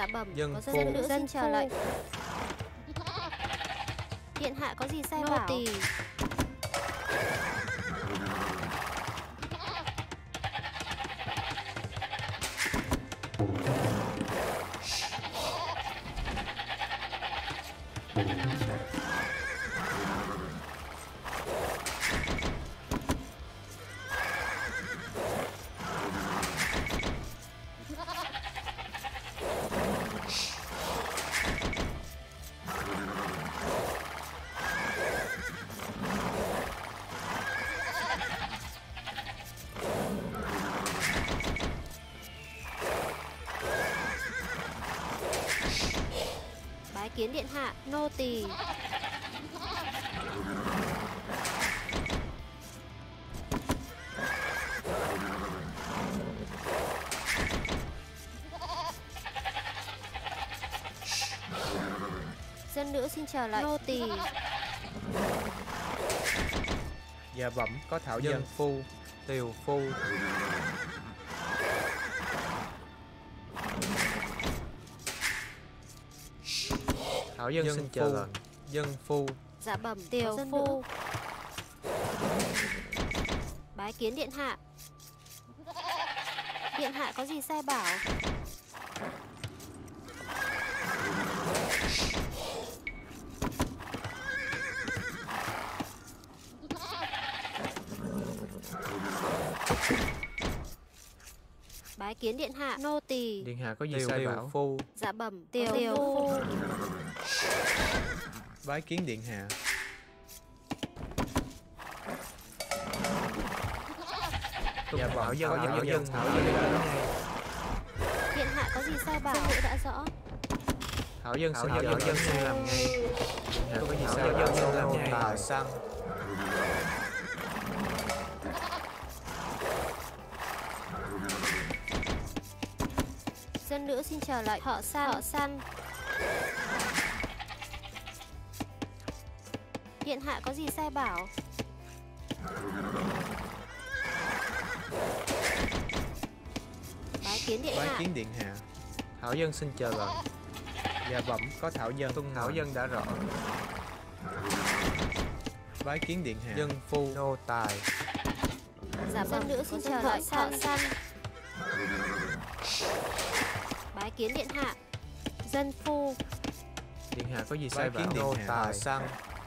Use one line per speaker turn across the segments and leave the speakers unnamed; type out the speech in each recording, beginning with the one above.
Dạ bẩm,
Dân
có
phu.
dân nữ xin chờ lệnh. Điện hạ có gì sai bảo? Nô tỳ. Bái kiến điện hạ, nô tỳ. Dân nữ xin chờ lệnh. Nô tỳ.
Dạ bẩm, có thảo dân phu, tiều phu. Thảo dân xin chờ lệnh. Dân phu.
Dạ bẩm, tiều phu. Bái kiến điện hạ. Điện hạ có gì sai bảo? Bái kiến điện hạ, nô tỳ.
Điện hạ có gì sai bảo? Phu.
Dạ bẩm, tiều phu.
Bái kiến điện hạ. Dạ bẩm, thảo dân đã đến ngay.
Điện hạ có gì sai bảo? Dân nữ đã rõ.
Thảo dân xin làm ngay. Điện hạ có gì sai bảo? Dân làm ngay. Tà săn.
Dân nữ xin chờ lệnh. Họ săn. Điện hạ có gì sai bảo? Bái kiến điện hạ.
Bái kiến điện hạ. Thảo dân xin chờ lệnh. Dạ bẩm, có thảo dân. Thảo dân đã rõ. Bái kiến điện hạ. Dân phu, nô tài.
Dạ dân nữ xin chờ lệnh. Họ săn. Bái kiến điện hạ. Dân phu.
Điện hạ có gì sai bảo? Nô tài săn.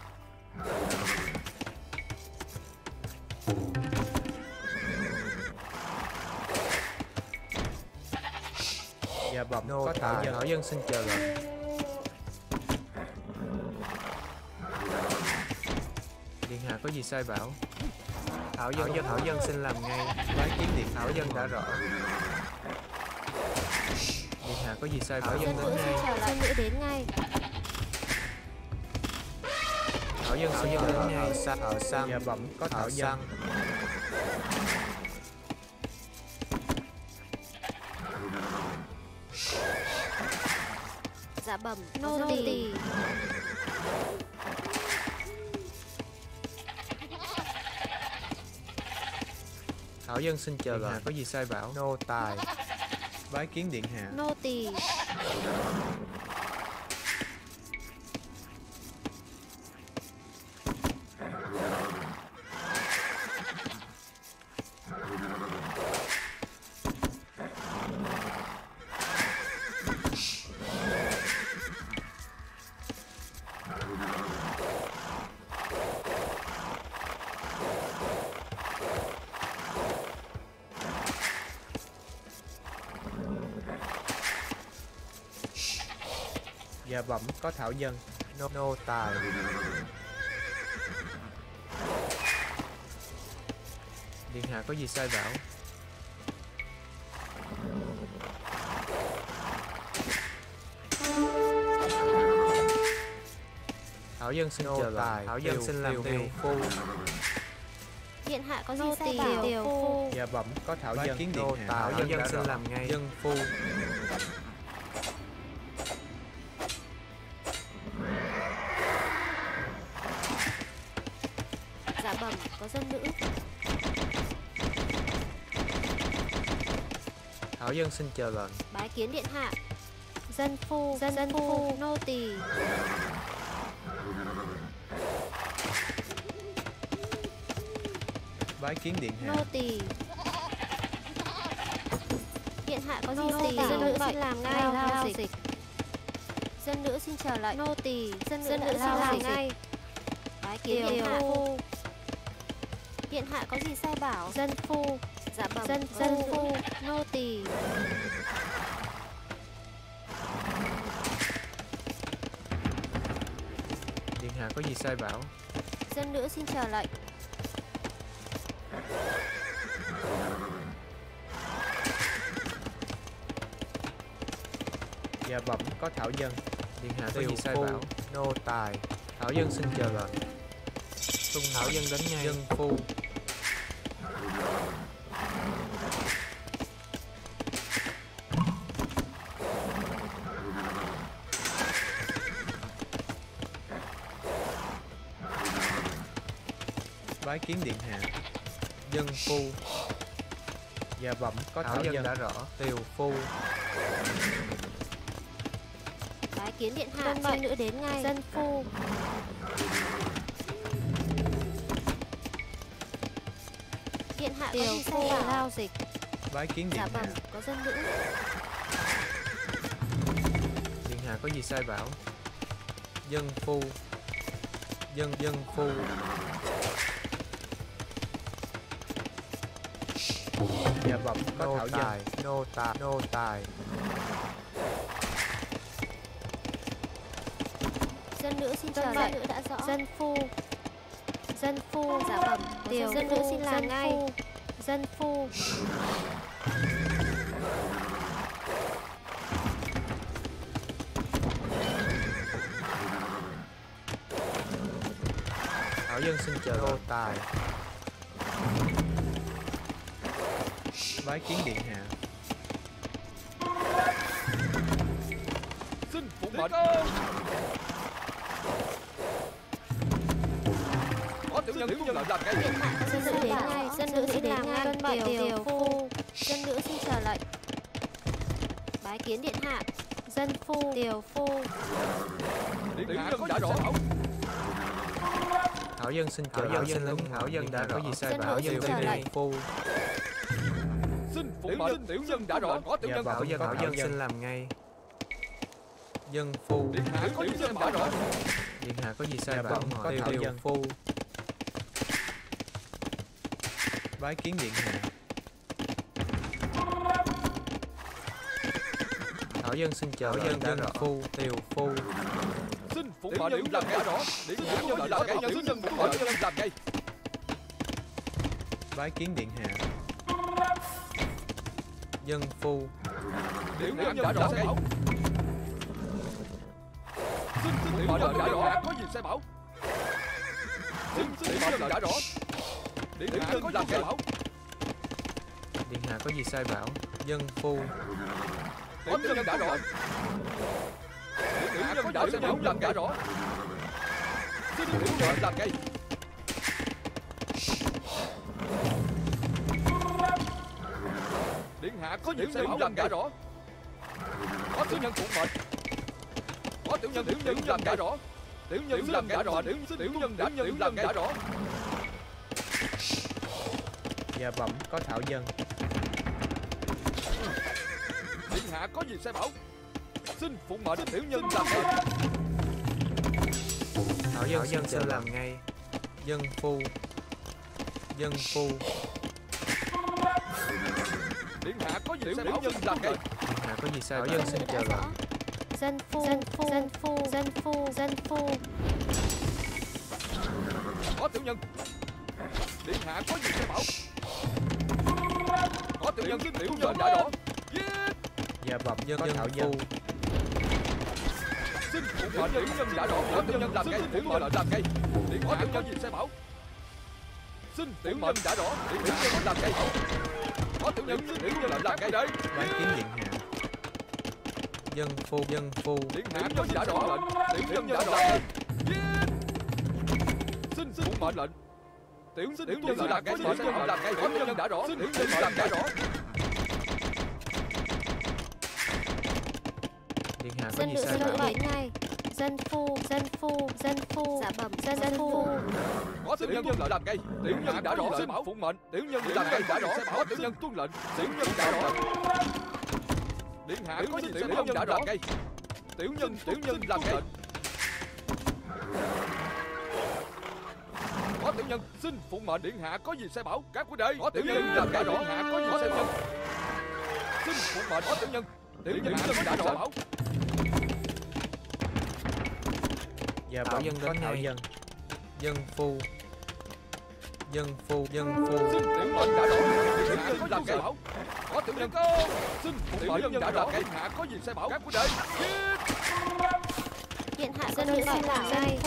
Dạ bẩm, có thảo dân xin chờ lệnh. Điện hạ có gì sai bảo? Thảo dân xin làm ngay. Bái kiến điện. Thảo dân đã rõ. Điện hạ có gì sai bảo?
Dân nữ xin chờ lệnh. Dân nữ đến ngay.
Thảo dân xin đến ngay. Thợ săn. Dạ bẩm, có thảo dân.
Dạ bẩm, nô tỳ.
Thảo dân xin chờ lệnh. Có gì sai bảo? Nô tài. Bái kiến điện hạ.
Nô tỳ.
Dạ bẩm, có thảo dân. Nô tài. Điện hạ có gì sai bảo? Thảo dân xin chờ lệnh. Thảo dân xin làm tiều phu.
Điện hạ có gì sai bảo? Tiều phu.
Dạ bẩm, có thảo dân. Kiến điện hạ. Thảo dân xin làm ngay. Dân phu.
Dạ bẩm, có dân nữ.
Thảo dân xin chờ lệnh.
Bái kiến điện hạ. Dân phu, nô tỳ.
Bái kiến điện hạ.
Nô tỳ. Điện hạ có gì tỳ, dân nữ xin làm ngay, lao dịch. Dân nữ xin chờ lệnh. Nô tỳ, dân nữ xin làm ngay. Bái kiến điện hạ. Điện hạ có gì sai bảo? Dân phu. Dạ bẩm. Dân phu, nô tỳ.
Điện hạ có gì sai bảo?
Dân nữ xin chờ lệnh.
Dạ bẩm có thảo dân. Điện hạ có gì sai bảo? Nô tài. Thảo dân xin chờ lệnh. Tuân thảo dân đến ngay. Dân phu. Bái kiến điện hạ. Dân phu. Dạ bẩm có thảo dân đã rõ. Tiều phu.
Bái kiến điện hạ, dân nữ đến ngay. Dân phu. Điện hạ có gì sai bảo? Lao dịch.
Bái kiến điện
Dạ
hạ.
bẩm, có dân nữ.
Điện hạ có gì sai bảo? Dân phu. Dân phu. Dạ bẩm có thảo dân. Nô tài.
Dân nữ xin chờ lệnh. Nữ đã rõ. Dân phu. Dạ bẩm. Điều dân nữ xin làm ngay. Dân phu.
Thảo dân xin chờ nô tài. Bái kiến điện hạ.
Xin phục mệnh. Có tiểu nhân tuân lệnh làm ngay.
Dân nữ đến ngay. Dân nữ xin làm ngay. Tuân bẩm điều phu. Dân nữ xin chờ lệnh. Bái kiến điện hạ. Dân phu. Điều phu.
Điện hạ có đã rõ.
Thảo dân xin chờ. Thảo dân đã rõ. Có gì sai bảo? Dân phu.
Xin phục mệnh. Tiểu nhân đã rõ. Có tiểu
Dạ
nhân.
bảo dân. Thảo dân xin làm ngay. Dân phu.
Điện hạ có gì sai bảo?
Điện hạ có gì sai bảo? Có thảo dân. Phu. Bái kiến điện hạ. Thảo dân xin chờ. Dân phu. Tiều phu.
Xin phục mệnh. Tiểu nhân đã rõ. Điện hạ có lệnh làm ngay. Tiểu nhân phục mệnh. Tiểu nhân làm ngay.
Bái kiến điện hạ. Dân phu.
Tiểu nhân đã rõ. Xin phục mệnh. Đã rõ. Có gì sai bảo? Xin phục mệnh. Đã rõ. Điện hạ có gì sai bảo?
Điện hạ có gì sai bảo? Dân phu.
Tiểu nhân đã rõ. Điện hạ có gì sai bảo? Làm đã rõ. Xin tiểu nhân làm ngay. Điện hạ có gì sai bảo? Làm đã rõ. Có tiểu nhân phục mệnh. Có tiểu nhân làm đã rõ. Tiểu nhân làm đã rõ. Tiểu nhân làm đã rõ.
Dạ bẩm có thảo dân.
Điện hạ có gì sai bảo? Xin phụng mệnh. Tiểu nhân làm ngay.
Thảo dân xin làm ngay. Dân phu.
Điện hạ có gì sai bảo? Nhân làm ngay.
Điện hạ có gì sai bảo? Dân xin chờ lệnh.
Dân phu.
Có tiểu nhân. Điện hạ có gì sai bảo? Có tiểu nhân. Tiểu nhân đã rõ.
Dạ bẩm dân thảo dân.
Xin phục mệnh. Tiểu nhân đã rõ. Có tiểu nhân làm ngay. Tiểu nhân làm ngay. Điện hạ có gì sai bảo? Xin tiểu nhân đã rõ. Điện hạ có làm ngay. Có tiểu nhân. Tiểu nhân làm ngay đấy.
Bái kiến điện hạ. Dân phu.
Điện hạ có gì đã rõ lệnh. Tiểu nhân đã rõ. Xin phục mệnh lệnh. Tiểu nhân làm ngay. Tiểu nhân làm ngay. Có tiểu nhân đã rõ. Tiểu nhân làm đã rõ.
Điện hạ có
Dân
gì
nữ
sai
xin
bảo?
đến ngay. Dân phu. Dạ bẩm dân phu.
Có tiểu nhân làm ngay. Tiểu nhân đã rõ xin bảo phụng mệnh. Tiểu nhân làm ngay đã rõ. Có tiểu nhân tuân lệnh. Tiểu nhân đã rõ. Điện hạ có gì tiểu nhân đã rõ ngay. Tiểu nhân làm ngay. Có tiểu nhân xin phụng mệnh. Điện hạ có gì sai bảo. Các quý đệ. Có tiểu nhân làm ngay rõ. Hạ có gì sai bảo. Xin phụng mệnh. Có tiểu nhân. Tiểu nhân đã rõ bảo.
Giờ bảo dân đến ngay. Dân phu. Xin tiểu mệnh đã rõ. Điện hạ có làm ngay bảo. Có tiểu nhân xin phụng mệnh đã rõ. Điện hạ có gì sai bảo. Các quý đệ.
Điện hạ dân nữ xin làm ngay.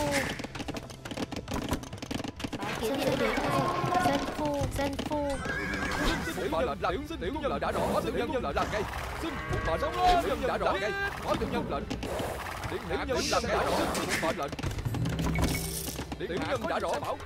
Bái kiến điện đến ngay. Dân phu.
Xin phụng mệnh lệnh làm. Xin tiểu nhân đã rõ. Có tiểu nhân lệnh làm ngay. Xin phụng mệnh tiểu nhân đã rõ ngay. Có tiểu nhân lệnh. Điện hạ có làm ngay. Xin phụng mệnh lệnh. Điện hạ đã rõ bảo.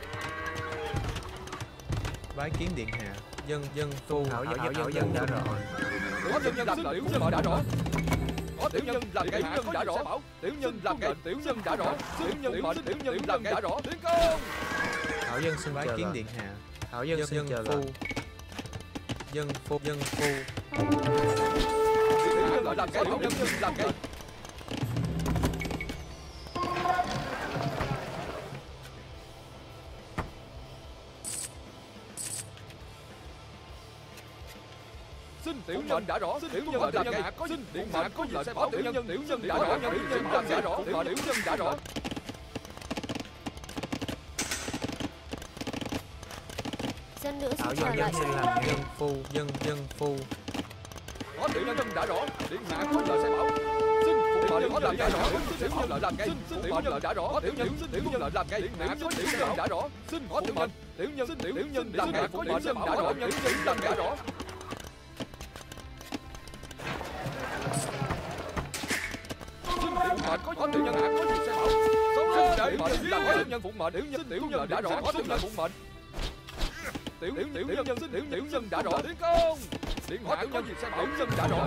Bái kiến điện hạ. Dân phu hảo dân đã rõ.
Có tiểu nhân xin tiểu nhân đã rõ. Có tiểu nhân làm ngay. Tiểu nhân đã rõ bảo. Tiểu nhân làm ngay. Tiểu nhân đã rõ. Tiểu nhân mệnh. Tiểu nhân làm ngay đã rõ. Tiến công.
Hảo dân xin bái kiến điện hạ. Hảo dân xin chờ phu. Dân phu.
Tiểu nhân làm ngay. Tiểu nhân làm ngay. Xin tiểu nhân đã rõ. Tiểu nhân làm ngay. Xin điện hạ có gì sai bảo. Tiểu nhân đã rõ. Tiểu nhân làm ngay rõ. Tiểu nhân đã rõ.
Dân nữ
Hảo
xin
dân
chờ
xin
lệnh.
làm dân phu.
Có tiểu nhân đã rõ. Điện hạ có lời sai bảo. Xin phụng mệnh. Có làm ngay rõ. Tiểu nhân làm ngay. Xin phụng mệnh đã rõ. Tiểu nhân làm ngay. Điện hạ có tiểu nhân đã rõ. Xin có tiểu mệnh. Tiểu nhân làm ngay. Có tiểu nhân đã rõ. Tiểu nhân làm ngay rõ. Xin phụng mệnh. Có tiểu nhân hạ có gì sai bảo. Xin để mệnh làm ngay. Tiểu nhân phụng mệnh. Tiểu nhân đã rõ. Có tiểu nhân phụng mệnh. Tiểu nhân đã rõ. Tiến công. Điện hạ có gì sai bảo. Tiểu nhân đã rõ.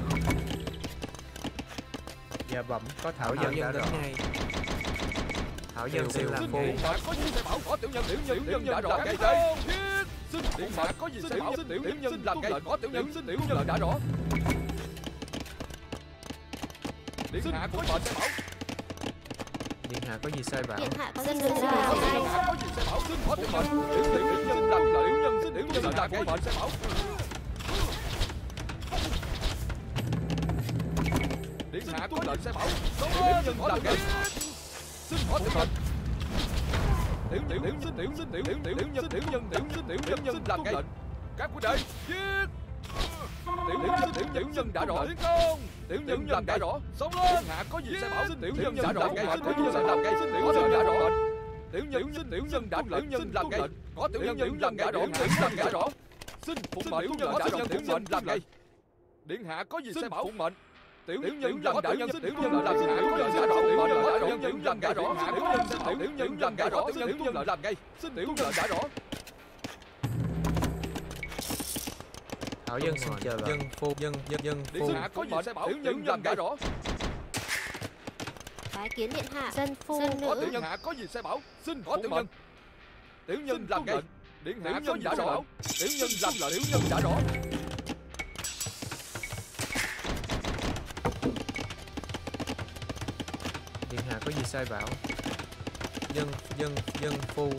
Dạ bẩm có thảo dân đến ngay. Thảo dân xin làm phu.
Điện hạ có gì sai bảo. Có tiểu nhân đã rõ. Tiến công. Xin điện hạ có gì sai bảo. Tiểu nhân làm ngay. Có tiểu nhân đã rõ. Điện hạ có gì sai bảo.
Điện hạ có gì sai bảo.
Điện hạ có dân nữ xin làm ngay.
Điện hạ có gì sai bảo. Xin có tiểu mệnh. Tiểu nhân làm ngay. Tiểu nhân làm ngay. Mệnh sai bảo. Điện hạ có lệnh sai bảo. Tiểu nhân làm ngay. Xin có tiểu mệnh. Tiểu nhân làm ngay. Các quý đệ giết. Tiểu nhân đã rõ. Tiến công. Tiểu nhân làm ngay rõ. Sống lên. Điện hạ có gì sai bảo. Tiểu nhân đã rõ. Tiểu nhân làm ngay. Tiểu nhân đã rõ. Tiểu nhân đã làm ngay. Có tiểu nhân làm ngay rõ. Làm ngay rõ. Xin phụng mệnh. Tiểu nhân đã rõ. Tiểu nhân làm ngay. Điện hạ có gì sai bảo. Phụng mệnh. Tiểu nhân làm đại nhân. Tiểu nhân làm hạ có gì sai bảo. Tiểu nhân làm ngay rõ. Tiểu nhân làm ngay rõ. Tiểu nhân làm ngay. Xin tiểu nhân đã rõ.
Thảo dân xin chờ lệnh. Dân phu.
Điện hạ có gì sai bảo. Tiểu nhân làm ngay rõ.
Bái kiến điện hạ. Dân phu.
Có tiểu nhân hạ có gì sai bảo. Xin có tiểu nhân. Tiểu nhân làm ngay. Điện hạ có gì sai bảo. Tiểu nhân làm lệnh. Tiểu nhân đã rõ.
Điện hạ có gì sai bảo. Dân phu.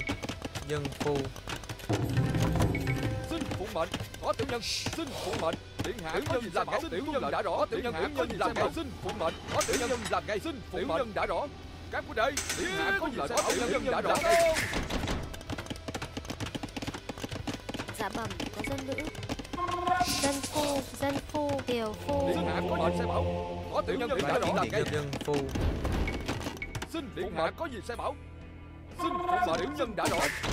Xin phụng mệnh. Có tiểu nhân. Xin phụng mệnh. Điện hạ có gì làm ngay. Tiểu nhân đã rõ. Tiểu nhân có gì làm ngay. Xin phụng mệnh. Có tiểu nhân làm ngay. Xin phụng mệnh đã rõ. Các quý đệ. Điện hạ có gì sai bảo. Tiểu nhân đã rõ.
Dạ bẩm có dân nữ. Dân phu. Tiểu phu.
Điện hạ có gì sai bảo. Có tiểu nhân đã rõ. Làm ngay.
Dân phu.
Xin điện hạ có gì sai bảo. Xin phụng mệnh. Tiểu nhân đã rõ.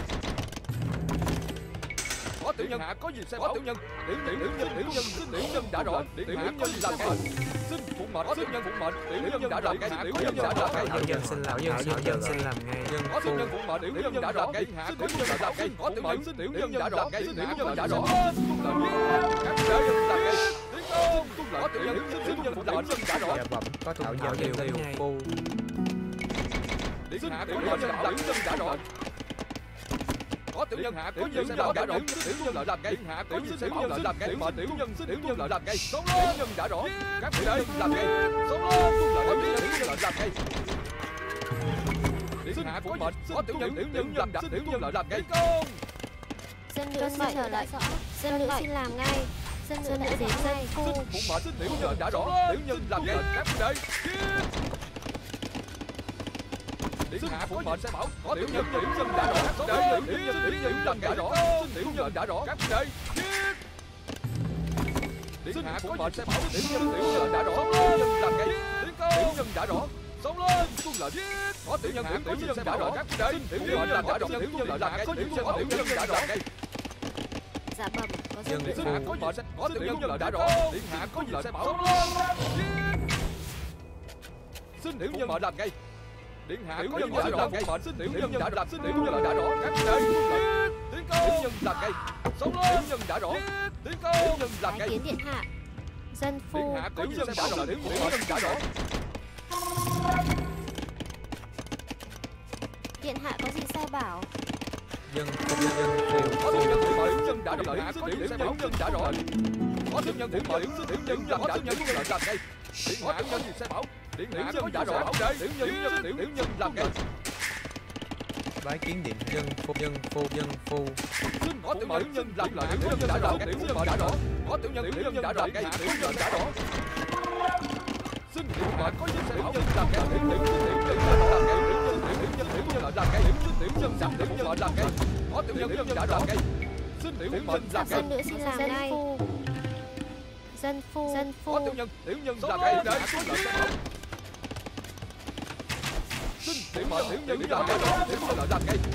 Có tiểu nhân hạ có gì sai bảo. Tiểu nhân. Tiểu nhân đã rõ. Điện hạ có gì làm ngay. Xin phụng mệnh. Có tiểu nhân phụng mệnh. Tiểu nhân đã rõ. Tiểu nhân đã rõ.
Thảo dân xin làm. Thảo dân xin làm ngay. Dân
Có tiểu
phu.
nhân phụng mệnh. Tiểu nhân đã rõ. Điện hạ có tiểu nhân làm ngay. Có tiểu nhân. Tiểu nhân đã rõ. Tiểu nhân đã rõ. Các đệ làm ngay. Tiến công. công. Có tiểu nhân xin nhân đại nhân đã rõ.
Dạ bẩm có thảo dân điều phu.
Điện hạ có nhân đại nhân đã rõ. Có tiểu nhân hạ tiểu nhân đã rõ. Tiểu nhân lợi làm gây. Điện hạ có nhân sẽ bảo lợi làm gây. Mà tiểu nhân lợi làm gây. Sống lên. Tiểu nhân đã rõ. Các vị đây làm gây. Sống lên. Có tiểu nhân làm gây. Điện hạ có mệnh. Có tiểu nhân làm đã. Tiểu nhân lợi làm gây. Công.
Dân nữ xin trở lại. Dân nữ xin làm ngay. Dân nữ đã đến ngay.
Xin phụng mệnh. Tiểu nhân đã rõ. Tiểu nhân làm gây. Các vị đây. Điện hạ phụng mệnh sẽ bảo. Có tiểu nhân đã rõ. Tiểu nhân làm đã rõ. Tiểu nhân đã rõ. Các vị đây. Điện hạ phụng mệnh sẽ bảo. Tiểu nhân đã rõ. Tiểu nhân làm gây. Tiểu nhân đã rõ. Sống lên. Tuân lệnh. Có tiểu nhân sẽ bảo. Các vị đây. Tiểu nhân làm đã rõ. Tiểu nhân làm gây. Tiểu nhân đã rõ.
Dạ bẩm có dân
Điện
nữ.
hạ có mệnh. Có tiểu nhân đã rõ. Điện hạ có lệnh sẽ bảo. Sống lên. Xin tiểu nhân mệnh làm ngay. Điện hạ có nhân đã rõ. Mệnh xin tiểu nhân đã làm. Xin tiểu nhân đã rõ. Các vị đây. Tiến công. Tiểu nhân làm ngay. Sống lên. Tiểu nhân đã rõ. Tiến công. Tiểu nhân làm ngay.
Kiến điện hạ. Dân
Điện
phu.
hạ có nhân đã rõ. Tiểu nhân đã rõ.
Điện hạ có gì sai bảo?
Dân phu.
Có tiểu nhân phụng mệnh. Tiểu nhân đã rõ. Điện hạ có nhân sẽ bảo. Nhân đã rõ. Có tiểu nhân phụng mệnh. Tiểu nhân làm đã. Tiểu nhân làm ngay. Điện hạ có nhân sẽ bảo. Điện hạ có đã rõ. Tiểu nhân làm ngay.
Bái kiến điện dân phu.
Xin có tiểu nhân làm lại. Tiểu nhân đã rõ. Tiểu nhân đã rõ. Có tiểu nhân đã rõ. Tiểu nhân đã rõ. Xin điện hạ có nhân sẽ bảo. Nhân làm ngay. Tiểu nhân làm ngay. Tiểu nhân làm ngay. Tiểu nhân làm ngay. Có tiểu nhân đã rõ ngay. Xin tiểu nhân làm ngay.
Dân nữ xin làm ngay. Dân phu.
Có tiểu nhân làm ngay. Xin tiểu nhân làm ngay. Tiểu nhân làm ngay.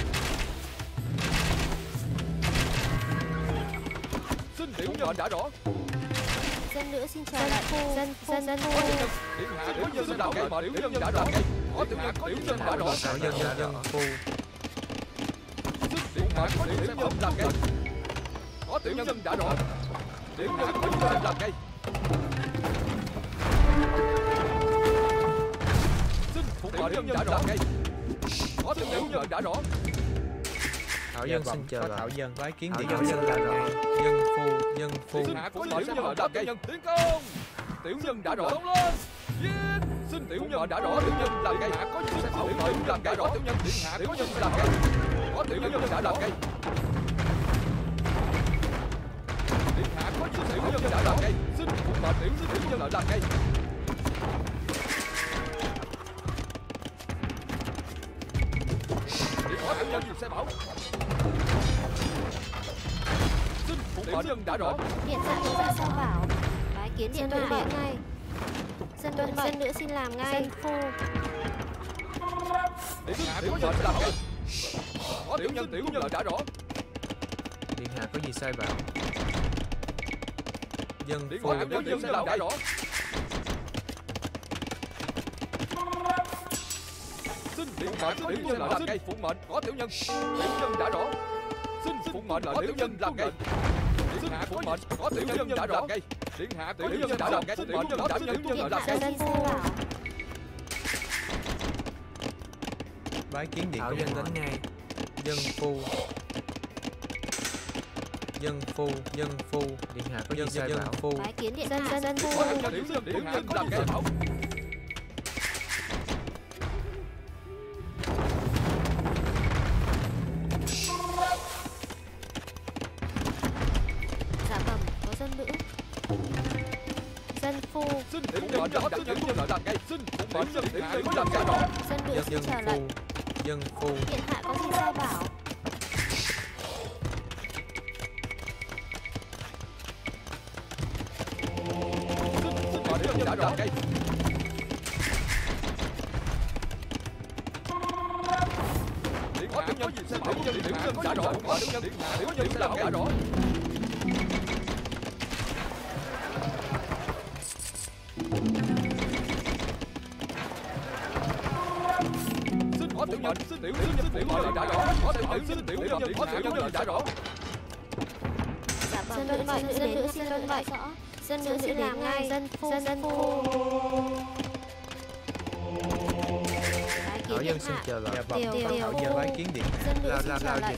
Xin tiểu nhân đã rõ.
Dân nữ xin trở lại. Dân phu.
Điện hạ có nhân làm ngay. Mà tiểu nhân đã rõ ngay. Có tiểu nhân đã rõ.
Thảo dân phu.
Xin điện hạ có nhân sẽ làm ngay. Có tiểu nhân đã rõ. Điện hạ có nhân làm ngay. Xin phụng mệnh tiểu nhân đã rõ ngay. Có tiểu nhân đã rõ.
Thảo dân xin chờ thảo dân bái kiến điện
Thảo dân đã rõ.
dân phu.
Điện hạ có mệnh sẽ bảo. Tiểu nhân tiến công. Tiểu nhân đã rõ. Sống lên. Giết. Xin tiểu nhân đã rõ. Tiểu nhân làm ngay. Hạ có nhân sẽ bảo. Tiểu nhân làm ngay rõ. Tiểu nhân điện hạ có nhân làm ngay. Có tiểu nhân đã làm ngay. Điện hạ có nhân tiểu nhân đã làm ngay. Xin phụng mệnh tiểu nhân làm ngay. Có tiểu nhân sẽ bảo. Xin phụng mệnh nhân đã rõ.
Điện hạ có gì sai bảo? Bái kiến điện hạ ngay. Dân nữ xin làm ngay. Dân phu.
Điện hạ có nhân làm ngay. Có tiểu nhân đã rõ.
Điện hạ có gì sai bảo? Dân
Điện
phu.
hạ có nhân sẽ làm đã rõ. Xin điện hạ có nhân làm ngay. Phụng mệnh có tiểu nhân đã rõ. Xin phụng mệnh là tiểu nhân làm ngay. Điện hạ phụng mệnh có tiểu nhân đã rõ ngay. Điện hạ tiểu nhân đã làm ngay. Phụng mệnh có tiểu nhân làm ngay.
Dân phu bảo.
Bái kiến điện
Thảo dân đến ngay.
dân phu. Dân phu.
Điện hạ có gì sai
dân
bảo?
phu.
Bái kiến điện hạ. Dân phu.
Có tiểu nhân điện hạ làm ngay.
Dạ bẩm có dân nữ. Dân phu.
Xin tiểu nhân có tiểu nhân làm ngay. Xin phụng mệnh điện hạ có làm ngay rõ.
Dân nữ xin trở lại.
Dân phu.
Điện hạ có gì sai bảo?
Xin mệnh tiểu nhân đã rõ ngay. Điện hạ có gì sẽ bảo. Tiểu nhân đã rõ. Điện hạ tiểu nhân làm đã rõ. Xin có tiểu nhân. Xin tiểu nhân đã rõ. Có tiểu nhân. Xin tiểu nhân đã rõ.
Dạ bẩm dân nữ xin tuân lệnh. Dân nữ xin làm ngay. Dân phu.
Thảo dân xin chờ lệnh.
Điều.
Thảo dân bái kiến điện hạ.
Dân nữ xin chờ lệnh.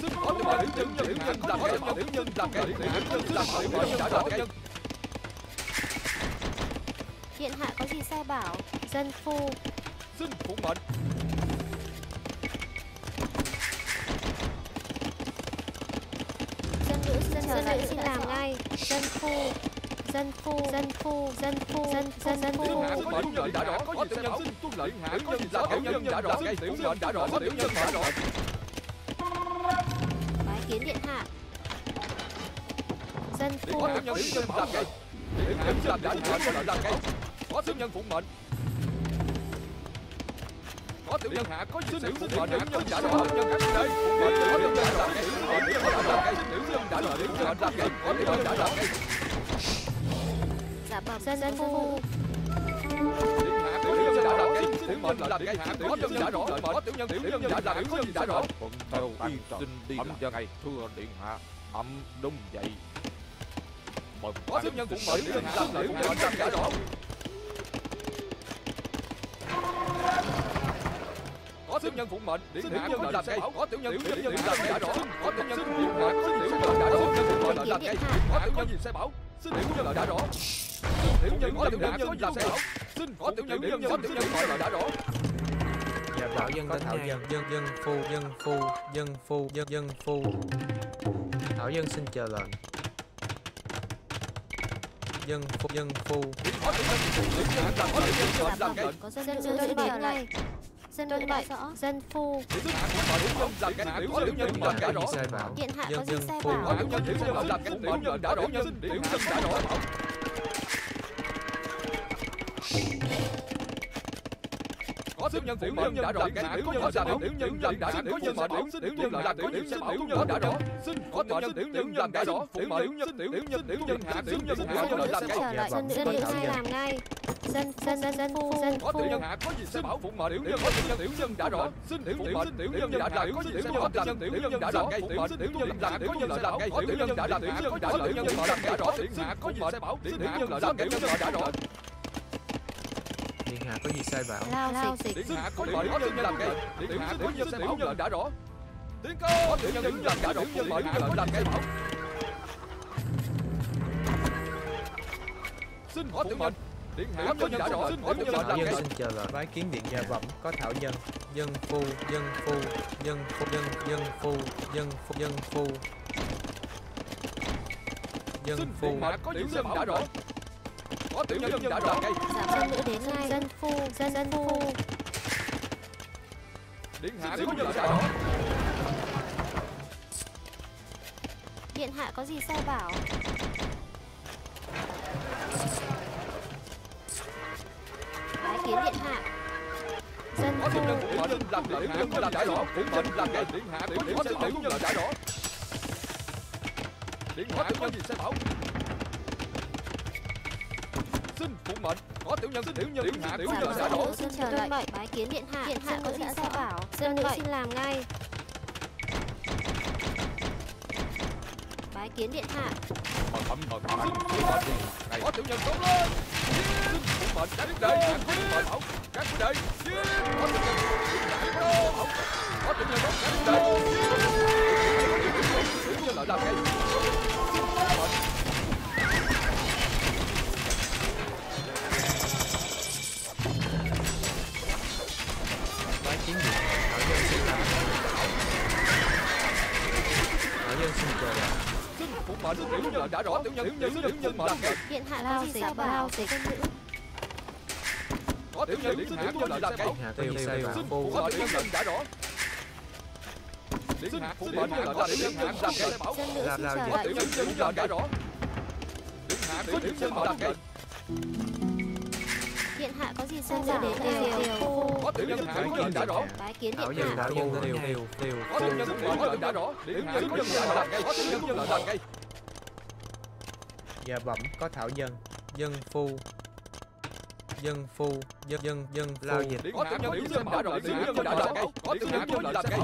Điện hạ có gì sai bảo? Dân phu.
Xin phụng mệnh.
Dân nữ xin làm ngay. Dân phu. Điện hạ
có mệnh lệnh đã rõ, có tiểu nhân xin tuân lệnh. Điện hạ có gì là tiểu nhân đã rõ, tiểu nhân đã rõ, có tiểu nhân đã rõ.
Bái kiến điện hạ. Dân phu.
Có tiểu nhân làm ngay. Điện hạ làm đã làm ngay. Có tiểu nhân phụng mệnh. Có tiểu nhân hạ có gì tiểu phụng mệnh, tiểu nhân đã rõ, tiểu nhân các đây. Có tiểu nhân làm ngay, tiểu nhân đã làm ngay, tiểu nhân đã rõ, tiểu nhân làm ngay, có tiểu nhân đã làm ngay.
Dạ bẩm dân phu.
Điện hạ tiểu nhân đã làm ngay, tiểu mệnh làm ngay, có tiểu nhân đã rõ, có tiểu nhân đã làm, có gì đã rõ.
Thuận theo y xin đi làm ngay. Thưa điện hạ, đúng vậy.
Có tiểu nhân phụng mệnh, tiểu nhân làm đã rõ. Có tiểu nhân phụng mệnh, điện hạ có làm ngay, có tiểu nhân làm đã rõ, có tiểu nhân điện hạ có tiểu nhân đã rõ, phụng mệnh làm ngay, có tiểu nhân gì sai bảo, xin tiểu nhân đã rõ. Tiểu nhân có tiểu nhân có gì sai bảo, xin có tiểu nhân đã rõ.
Dạ bảo dân đến Thảo dân. Dân phu. Thảo dân xin chờ lệnh. Dân phu.
Có tiểu nhân làm ngay.
Có dân nữ xin chờ lệnh. Dân nữ đã rõ. Dân phu.
Điện hạ có tiểu nhân làm đã rõ.
Điện hạ có gì sai
Có
bảo?
tiểu nhân làm cái tiểu nhân đã rõ, xin tiểu nhân đã rõ. Có tiểu nhân phụng mệnh đã rõ, cái tiểu nhân làm tiểu nhân làm đã xin có nhân mà tiểu nhân làm tiểu nhân đã rõ, xin có tiểu nhân làm đã rõ, phụng mệnh tiểu nhân hạ tiểu nhân làm cái.
Dân nữ xin làm ngay. Dân phu.
Có tiểu nhân hạ có gì sai bảo, phụng mệnh tiểu nhân đã rõ, xin tiểu mệnh tiểu nhân đã làm có gì sai bảo, tiểu nhân đã rõ, phụng mệnh tiểu nhân làm có gì làm cái, tiểu nhân đã làm tiểu nhân làm đã rõ, tiểu hạ có gì sai bảo, tiểu nhân làm tiểu nhân đã rõ.
Điện hạ có gì sai bảo?
Lao dịch.
Điện hạ có mệnh có tiểu nhân làm cái, điện hạ có gì sai bảo nhân đã rõ. Tiến có tiểu nhân làm đã rõ, phụng mệnh làm cái bảo. Xin có tiểu mệnh. Điện hạ có nhân đã rõ, xin có tiểu nhân làm
Dân
cái.
xin chờ lệnh. Bái kiến điện gia bẩm. Có Thảo dân. Dân phu.
Xin điện hạ có tiểu nhân đã rõ. Có tiểu nhân đã rõ ngay.
Dân nữ đến ngay. Dân phu.
Điện hạ có nhân đã rõ.
Điện hạ có gì sai bảo? Bái kiến điện hạ. Dân
Có
phu.
tiểu nhân phụng mệnh làm điện hạ có làm đã rõ, phụng mệnh làm ngay, điện hạ có gì sai bảo nhân đã rõ. Điện hạ có gì sai bảo. Xin phụng mệnh, có tiểu nhân điện hạ tiểu nhân đã rõ.
Dân nữ xin chờ lệnh. Bái kiến điện hạ. Điện hạ có gì sai bảo? Dân nữ xin làm ngay. Bái kiến điện hạ.
Có tiểu nhân tốt lên. Xin phụng mệnh các đệ, có phụng mệnh các đệ. Có tiểu nhân có tiểu nhân tốt các đệ. Tiểu nhân là làm ngay.
Bái kiến điện. Thảo dân xin làm. Thảo dân xin chờ lệnh.
Xin phụng mệnh tiểu nhân đã rõ, tiểu nhân mệnh.
Điện hạ lao dịch. Lao dịch.
Có tiểu nhân điện hạ có là cái.
Điện hạ có gì sai bảo?
Xin phụng mệnh tiểu nhân đã rõ. Điện hạ phụng mệnh là tiểu nhân hạ làm cái.
Dân nữ xin chờ
Có
lệnh.
tiểu nhân đã rõ. Điện hạ có tiểu nhân làm cái.
Điện hạ có gì sai bảo? Điều.
Có tiểu nhân hạ có đã rõ.
Bái kiến
Thảo
điện
dân.
hạ.
Thảo dân đến theo.
Có tiểu nhân có đã rõ. Điện hạ có nhân làm cái. Có tiểu nhân làm cái.
Dạ bẩm. Có Thảo dân. Dân phu. Dân
Lao dịch. Điện hạ có tiểu nhân đã rõ. Tiểu nhân đã làm cái. Có tiểu nhân có làm cái.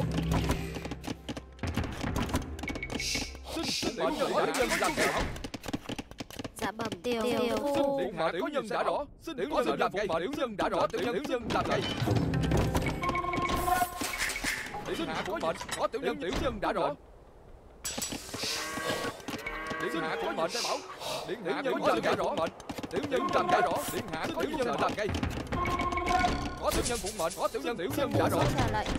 Xin mệnh tiểu nhân làm cái.
Dạ Dạ bẩm tiểu
Xin điện hạ có nhân đã rõ. Xin tiểu nhân làm cây. Tiểu nhân đã rõ. Tiểu nhân làm cây. Điện hạ có mệnh. Có tiểu nhân đã rõ. Điện hạ có mệnh sai bảo. Điện hạ có nhân đã rõ. Tiểu nhân làm đã rõ. Điện hạ có tiểu nhân làm cây. Có tiểu nhân phụng mệnh. Có tiểu nhân đã rõ.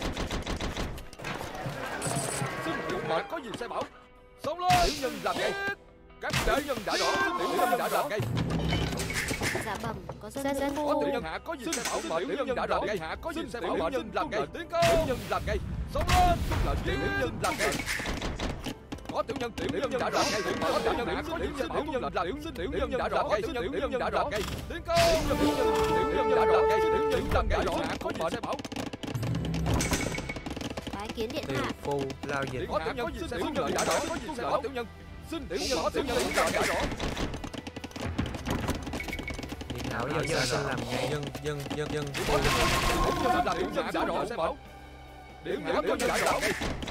Xin điện hạ có gì sai bảo. Xông lên. Tiểu nhân làm cây. Các tiểu nhân đã rõ. Tiểu nhân đã rõ cây.
Dạ bẩm có dân phu.
Có tiểu nhân hạ có gì sai bảo. Tiểu nhân đã rõ cây. Hạ có gì sai bảo. Tiểu nhân làm cây. Tiểu nhân làm cây. Xông lên. Tiểu nhân làm cây. Có tiểu nhân đã rõ cây. Có tiểu nhân hạ có gì sai bảo. Tiểu nhân đã rõ cây. Tiểu nhân đã rõ cây. Tiến công. Tiểu nhân đã rõ cây. Tiểu nhân làm cây. Hạ có gì sai bảo.
Bái kiến điện
Tiều
hạ.
phu lao dịch.
Có tiểu nhân có gì sai bảo. Đã rõ. Có gì sai bảo. Tiểu nhân. Xin tiểu nhân có tiểu nhân đã rõ.
Điện hạ dân xin làm ngay. Dân phu.
Tiểu nhân đã rõ sai bảo. Điện hạ có đã rõ.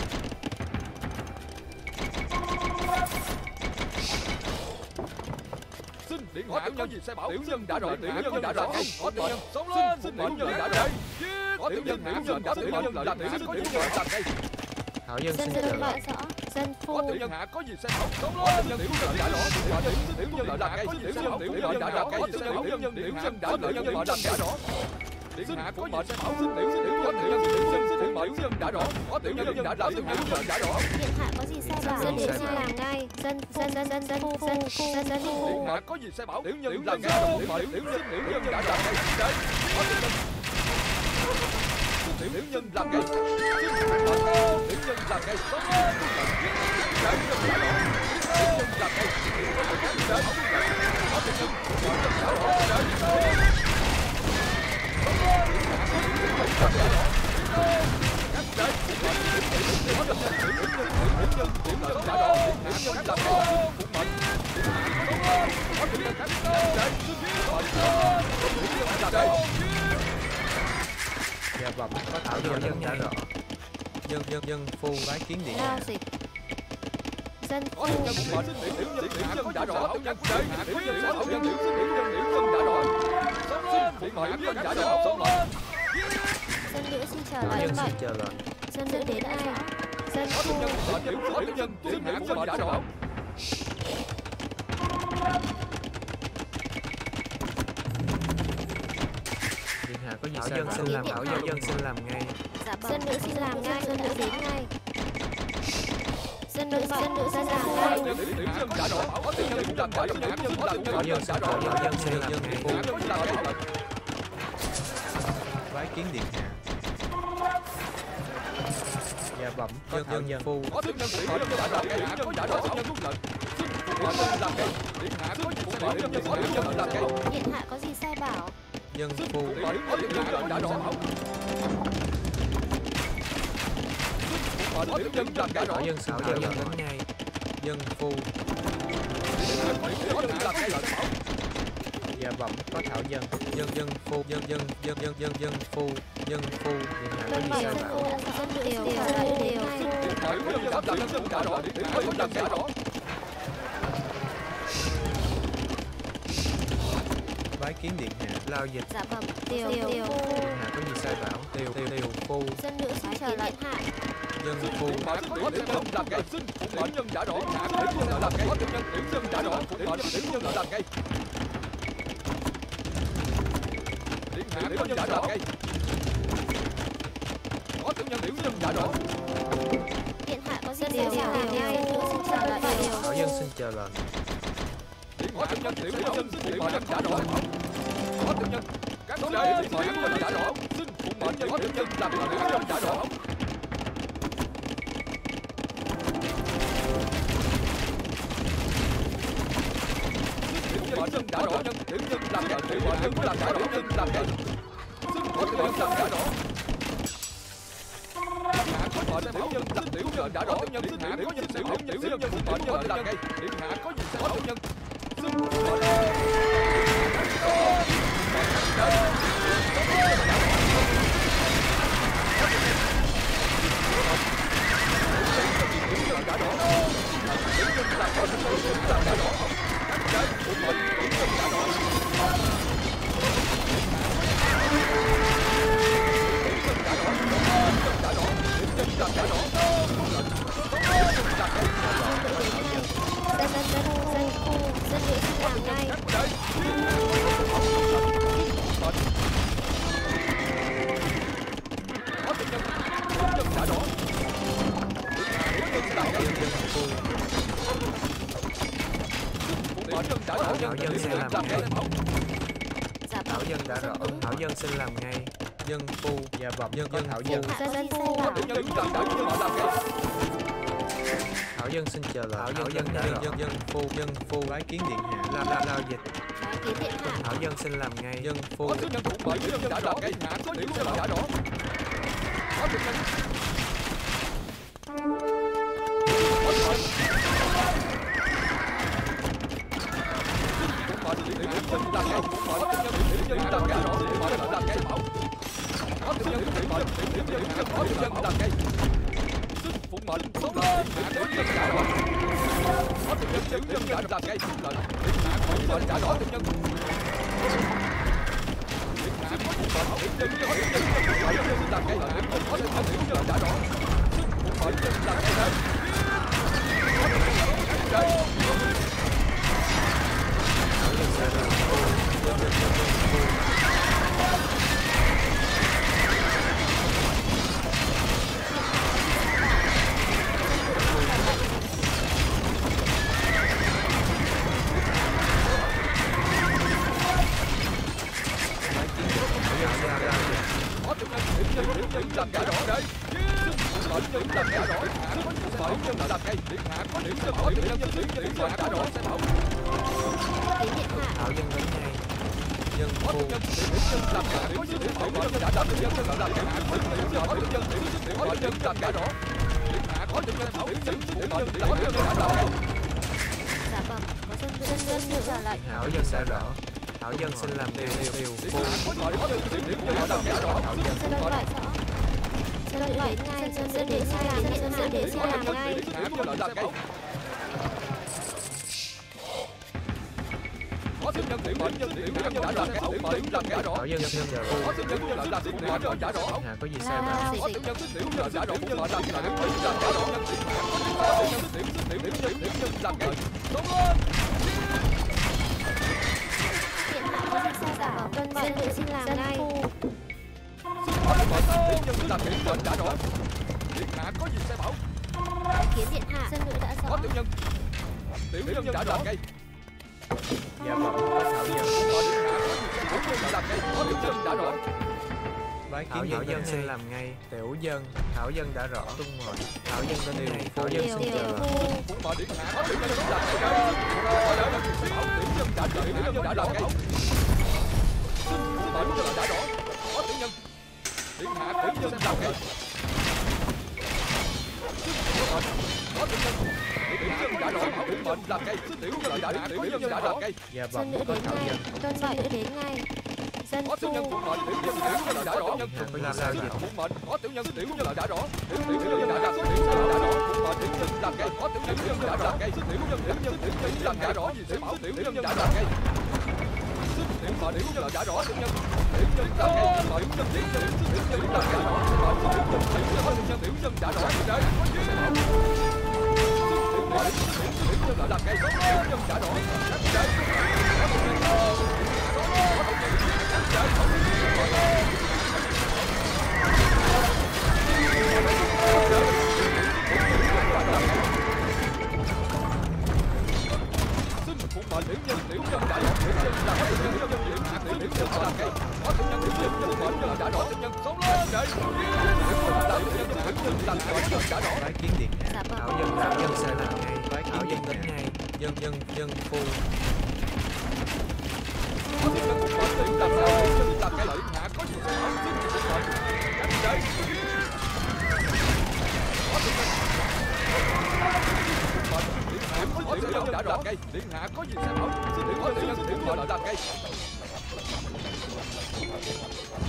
Xin điện hạ có gì sai bảo. Tiểu nhân đã rõ. Tiểu nhân đã rõ. Có tiểu nhân sống lên. Xin tiểu nhân đã rõ. Có tiểu nhân hạ có tiểu nhân làm tiểu nhân có tiểu nhân làm cây.
Hảo dân
Dân
xin
tự
chờ
rõ.
lệnh.
Dân phu.
Có tiểu nhân hạ có gì sai bảo. Sống lên. Tiểu nhân đã rõ. Tiểu nhân làm cây. Tiểu nhân đã rõ. Có tiểu nhân đã rõ. Tiểu nhân đã rõ. Điện hạ có mệnh sai bảo. Xin tiểu nhân đã rõ. Có tiểu nhân đã rõ. Tiểu nhân đã rõ.
Điện hạ có gì sai bảo. Dân điện xin làm ngay. Dân phu.
Điện hạ có gì sai bảo. Tiểu nhân làm ngay. Tiểu nhân đã rõ. Có tiểu nhân. Tiểu nhân làm ngay. Tiểu nhân làm ngay. Sống lên. Tiểu nhân đã rõ. Tiểu nhân làm ngay. Có tiểu nhân. Tiểu nhân đã rõ.
Dạ bẩm có thảo dân đã rõ. Dân phu bái kiến điện hạ.
Lao dịch. Dân phu.
Tiểu nhân đã rõ. Tiểu nhân đã rõ.
Dân nữ xin chờ
Hảo
lệnh.
dân xin chờ lệnh.
Dân nữ đến ai? Dân phu.
Có tiểu nhân đã rõ.
Điện hạ có gì sai bảo. Hảo dân xin làm ngay.
Dạ bẩm. Dân nữ xin làm ngay. Dân nữ đến ngay. Dân nữ xin làm ngay.
Đã rõ. Có tiểu nhân làm đã rõ.
Hảo dân xin chờ lệnh. Dân xin làm ngay. Bái kiến điện hạ. Dạ bẩm có thảo dân phu.
Có tiểu nhân đã rõ. Điện hạ có đã rõ. Tiểu nhân lệnh. Xin làm cây. Điện hạ có gì sai bảo. Tiểu nhân làm cây.
Điện hạ có gì sai bảo.
Dân phu.
Có tiểu nhân đã rõ. Có tiểu nhân làm đã rõ.
Hảo dân xin chờ lệnh đến ngay. Dân phu.
Có tiểu nhân làm cây.
Dạ bẩm có thảo dân. Dân phu. Dân phu. Điện hạ có gì sai bảo.
Dân nữ xin chờ lệnh đến ngay.
Đã rõ. Điện hạ có làm đã rõ.
Bái kiến điện hạ. Lao dịch.
Dạ bẩm. Tiều phu.
Điện hạ có gì sai bảo. Tiều phu.
Dân nữ xin chờ lệnh hạ.
Dân phu.
Có tiểu nhân làm cây. Xin tiểu nhân đã rõ. Tiểu nhân làm cây. Có tiểu nhân đã rõ. Tiểu nhân làm cây. Điện hạ có nhân đã rõ. Có tiểu nhân đã rõ.
Điện hạ có gì sai bảo. Dân nữ xin chờ lệnh.
Hảo dân xin chờ lệnh.
Có tiểu nhân đã rõ. Có tiểu nhân. Các tiểu nhân đã rõ. Xin phụng mệnh. Có tiểu nhân làm tiểu nhân đã rõ. Tiểu nhân đã rõ. Tiểu nhân làm cây. Tiểu nhân làm đã rõ. Tiểu nhân làm cây. Xin có tiểu nhân làm đã rõ. Hạ có mệnh. Tiểu nhân đã rõ. Tiểu nhân hạ có nhân tiểu nhân phụng mệnh làm cây. Điện hạ có gì sai bảo. Tiểu nhân xin phụng mệnh. Đã rõ.
Hảo dân sẽ làm ngay.
Dạ
Hảo
vâng.
dân đã rõ. Hảo dân xin làm ngay. Dân phu. Dạ vâng. Dân có hảo dân.
Dân phu.
Hảo dân xin chờ lệnh. Hảo dân đã rõ. Dân phu. Bái kiến điện hạ. Lao dịch.
Bái kiến điện hạ.
Hảo dân xin làm ngay. Dân phu.
Có tướng nhân thuộc bởi tướng nhân đã rõ. Điện hạ có tướng nhân đã rõ. Có tướng nhân. Phụng mệnh sống lên. Có tướng nhân đã rõ. Có tướng nhân đã làm ngay. Điện hạ có tướng nhân đã rõ. Tướng nhân. Điện hạ có phụng mệnh. Tướng nhân làm ngay. Có tướng nhân đã rõ. Phụng mệnh làm ngay đây. Làm cả rõ đây. Phụng mệnh làm cả rõ. Phụng mệnh làm ngay. Điện hạ có điểm nhân có điểm nhân làm cả rõ sẽ bảo.
Kiến điện hạ.
Hảo dân đến ngay. Dân phu.
Làm cả có điểm nhân đã làm điểm nhân làm cái hạ có điểm nhân làm cả rõ. Điện hạ có điểm nhân đã làm.
Dạ vâng. Có dân xin trả lệnh.
Hảo dân đã rõ. Hảo dân xin làm điều phu.
Dân lệnh rõ. Dân đến ngay. Dân đến ngay. Dân đến xin làm ngay.
Có tướng nhân điểm đã làm cái phụng mệnh làm cả rõ.
Hảo dân xin chờ phu.
Có tướng nhân làm phụng mệnh đã rõ.
Hạ có gì sai bảo.
Có tướng nhân điểm đã rõ. Phụng mệnh làm cả rõ. Có tướng nhân điểm làm cái. Sống lên.
Điện hạ có gì sai bảo. Dân nữ xin làm ngay.
Nhân làm phụng mệnh đã rõ. Điện hạ có gì sai bảo.
Kiến điện hạ. Dân nữ đã rõ.
Có tướng nhân. Tiểu nhân đã làm ngay.
Dạ vâng. Hảo dân.
Có tiểu nhân đã rõ.
Bái kiến hảo dân xin làm ngay. Tiểu dân. Hảo dân đã rõ. Tuân mệnh. Hảo dân đến ngay. Hảo dân xin chờ lệnh.
Phụng mệnh điện hạ có tiểu nhân làm ngay. Tiểu nhân đã làm ngay. Phụng mệnh đã rõ. Có tiểu nhân. Điện hạ có tiểu nhân làm ngay. Có tiểu nhân. Tiểu nhân đã rõ. Phụng mệnh làm ngay. Tiểu nhân đã làm ngay.
Dạ
Dân
vâng.
nữ
Có
đến
hảo
ngay.
dân.
Dân nữ đến ngay. Dân
Có tiểu nhân
phu.
phụng mệnh. Tiểu nhân đã rõ.
Hạ có gì sao dịch.
Phụng mệnh. Có tiểu nhân đã rõ. Tiểu nhân đã làm. Tiểu nhân đã rõ. Phụng mệnh. Tiểu nhân làm ngay. Có tiểu nhân đã làm ngay. Tiểu nhân làm cả rõ gì sẽ bảo. Tiểu nhân đã làm ngay. Tiểu nhân đã rõ. Tiểu nhân làm ngay. Tiểu nhân làm cả rõ. Tiểu nhân đã rõ. Đấy. Tiểu nhân làm ngay. Tiểu nhân đã rõ. Xin phụng mệnh tiểu nhân đã rõ. Tiểu nhân làm ngay. Tiểu nhân làm ngay. Có tiểu nhân phụng mệnh đã rõ. Tiểu nhân sống lên. Đấy. Tiểu nhân đã rõ.
Bái kiến điện hạ.
Dạ vâng.
Hảo dân sẽ làm ngay. Bái kiến điện đến ngay. Dân phu.
Có tiểu nhân phụng mệnh làm ngay. Làm ngay. Điện hạ có gì sẽ bảo. Xin phụng mệnh. Đấy. Có tiểu nhân. Có tiểu nhân đã rõ. Điện hạ có gì sẽ bảo. Xin có tiểu nhân làm ngay.